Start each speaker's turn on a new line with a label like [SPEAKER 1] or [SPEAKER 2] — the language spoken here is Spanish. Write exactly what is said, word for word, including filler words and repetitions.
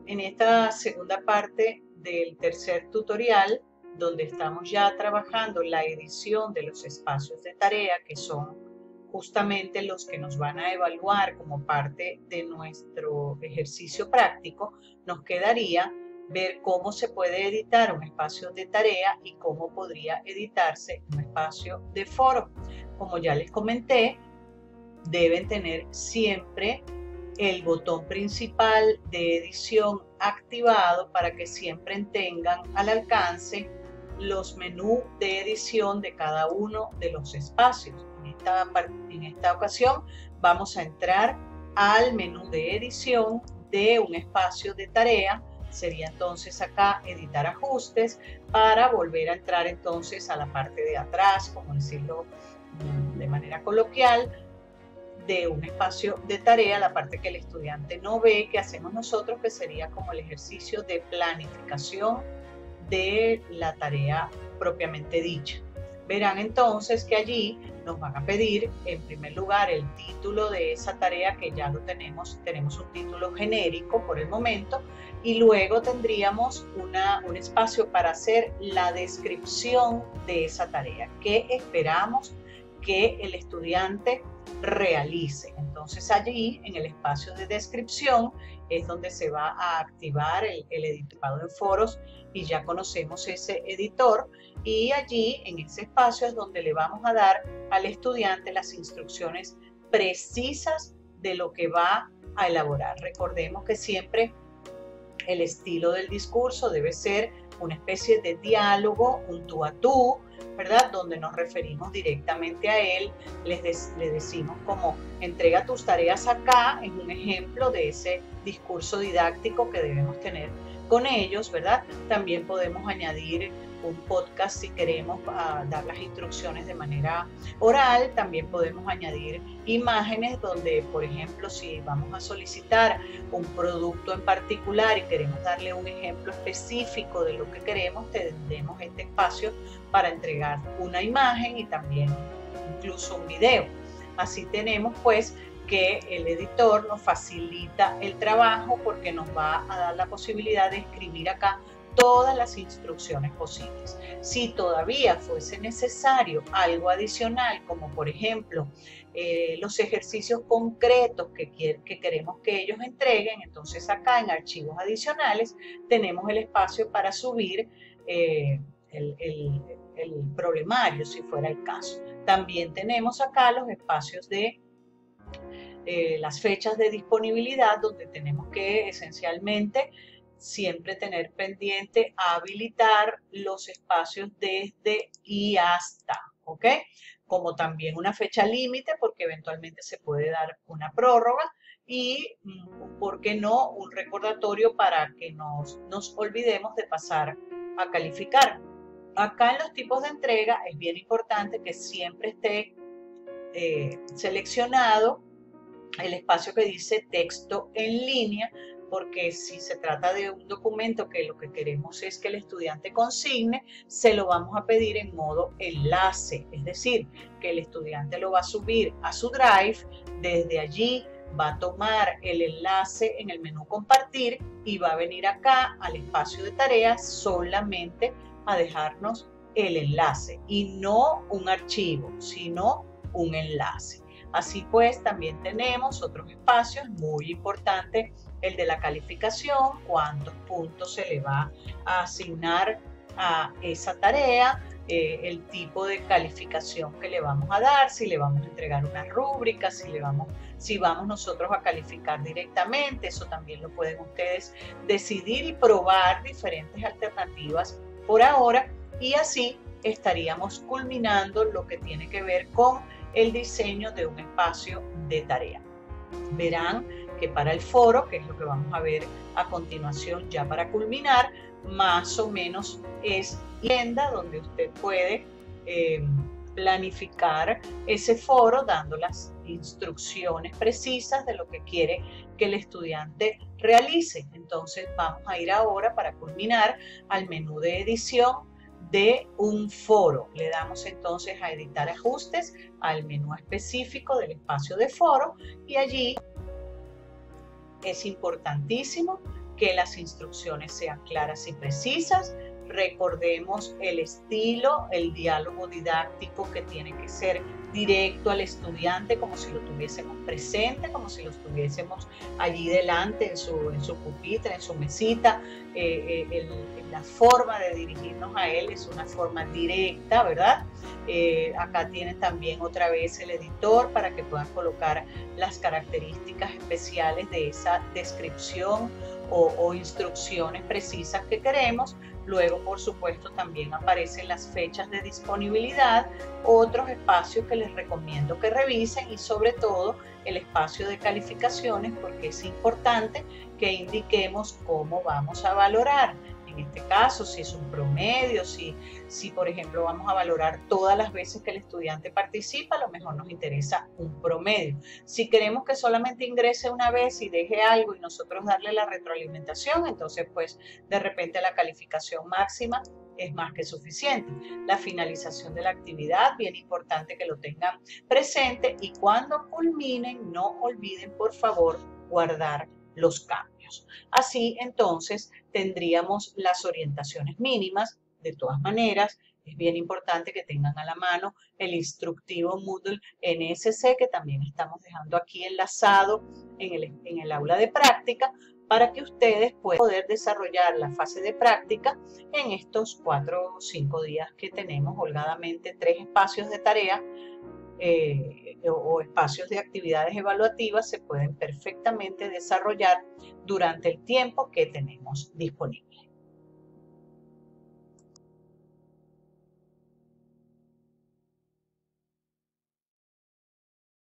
[SPEAKER 1] En esta segunda parte del tercer tutorial, donde estamos ya trabajando la edición de los espacios de tarea, que son justamente los que nos van a evaluar como parte de nuestro ejercicio práctico, nos quedaría ver cómo se puede editar un espacio de tarea y cómo podría editarse un espacio de foro. Como ya les comenté, deben tener siempre el botón principal de edición activado para que siempre tengan al alcance los menús de edición de cada uno de los espacios. En esta, en esta ocasión vamos a entrar al menú de edición de un espacio de tarea. Sería entonces acá editar ajustes para volver a entrar entonces a la parte de atrás, como decirlo de manera coloquial, de un espacio de tarea, la parte que el estudiante no ve, que hacemos nosotros, que sería como el ejercicio de planificación de la tarea propiamente dicha. Verán entonces que allí nos van a pedir en primer lugar el título de esa tarea, que ya lo tenemos, tenemos un título genérico por el momento, y luego tendríamos una, un espacio para hacer la descripción de esa tarea, que esperamos que el estudiante realice. Entonces allí en el espacio de descripción es donde se va a activar el, el editado en foros, y ya conocemos ese editor, y allí en ese espacio es donde le vamos a dar al estudiante las instrucciones precisas de lo que va a elaborar. Recordemos que siempre el estilo del discurso debe ser una especie de diálogo, un tú a tú, ¿verdad? Donde nos referimos directamente a él, les de, le decimos como entrega tus tareas acá, es un ejemplo de ese discurso didáctico que debemos tener con ellos, ¿verdad? También podemos añadir un podcast si queremos uh, dar las instrucciones de manera oral. También podemos añadir imágenes donde, por ejemplo, si vamos a solicitar un producto en particular y queremos darle un ejemplo específico de lo que queremos, tendremos este espacio para entregar una imagen y también incluso un video. Así tenemos pues que el editor nos facilita el trabajo porque nos va a dar la posibilidad de escribir acá todas las instrucciones posibles. Si todavía fuese necesario algo adicional, como por ejemplo eh, los ejercicios concretos que, que queremos que ellos entreguen, entonces acá en archivos adicionales tenemos el espacio para subir eh, el, el, el problemario, si fuera el caso. También tenemos acá los espacios de eh, las fechas de disponibilidad, donde tenemos que esencialmente siempre tener pendiente habilitar los espacios desde y hasta, ¿ok? Como también una fecha límite, porque eventualmente se puede dar una prórroga, y, ¿por qué no?, un recordatorio para que nos, nos olvidemos de pasar a calificar. Acá en los tipos de entrega es bien importante que siempre esté eh, seleccionado el espacio que dice texto en línea, porque si se trata de un documento que lo que queremos es que el estudiante consigne, se lo vamos a pedir en modo enlace, es decir, que el estudiante lo va a subir a su Drive, desde allí va a tomar el enlace en el menú compartir y va a venir acá al espacio de tareas solamente a dejarnos el enlace y no un archivo, sino un enlace. Así pues, también tenemos otros espacios muy importantes, el de la calificación, cuántos puntos se le va a asignar a esa tarea, eh, el tipo de calificación que le vamos a dar, si le vamos a entregar una rúbrica, si, le vamos, si vamos nosotros a calificar directamente. Eso también lo pueden ustedes decidir y probar diferentes alternativas por ahora, y así estaríamos culminando lo que tiene que ver con el diseño de un espacio de tarea. Verán que para el foro, que es lo que vamos a ver a continuación ya para culminar, más o menos es tienda donde usted puede eh, planificar ese foro dando las instrucciones precisas de lo que quiere que el estudiante realice. Entonces vamos a ir ahora para culminar al menú de edición de un foro. Le damos entonces a editar ajustes, al menú específico del espacio de foro, y allí es importantísimo que las instrucciones sean claras y precisas. Recordemos el estilo, el diálogo didáctico que tiene que ser directo al estudiante, como si lo tuviésemos presente, como si lo tuviésemos allí delante en su, en su pupitre, en su mesita. Eh, eh, el, la forma de dirigirnos a él es una forma directa, ¿verdad? Eh, acá tienen también otra vez el editor para que puedan colocar las características especiales de esa descripción o, o instrucciones precisas que queremos. Luego, por supuesto, también aparecen las fechas de disponibilidad, otros espacios que les recomiendo que revisen y sobre todo el espacio de calificaciones, porque es importante que indiquemos cómo vamos a valorar. En este caso, si es un promedio, si, si por ejemplo vamos a valorar todas las veces que el estudiante participa, a lo mejor nos interesa un promedio. Si queremos que solamente ingrese una vez y deje algo y nosotros darle la retroalimentación, entonces pues de repente la calificación máxima es más que suficiente. La finalización de la actividad, bien importante que lo tengan presente, y cuando culminen no olviden por favor guardar los cambios. Así entonces tendríamos las orientaciones mínimas. De todas maneras, es bien importante que tengan a la mano el instructivo Moodle N S C, que también estamos dejando aquí enlazado en el, en el aula de práctica, para que ustedes puedan poder desarrollar la fase de práctica en estos cuatro o cinco días que tenemos holgadamente, tres espacios de tarea eh, o, o espacios de actividades evaluativas se pueden perfectamente desarrollar durante el tiempo que tenemos disponible.